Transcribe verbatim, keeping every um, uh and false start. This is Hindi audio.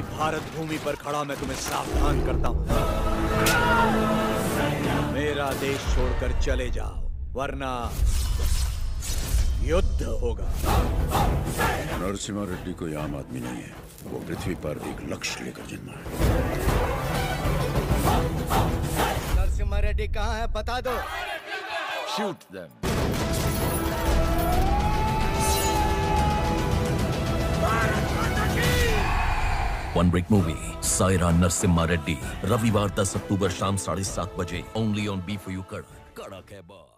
भारत भूमि पर खड़ा मैं तुम्हें सावधान करता हूँ, मेरा देश छोड़कर चले जाओ वरना युद्ध होगा। नरसिम्हा रेड्डी कोई आम आदमी नहीं है, वो पृथ्वी पर एक लक्ष्य लेकर जन्मा है। नरसिम्हा रेड्डी कहाँ है बता दो। Shoot them. One break movie Sye Raa Narasimha Reddy रविवार दस अक्टूबर शाम साढ़े सात बजे only on B4U कड़क कड़क है बॉस।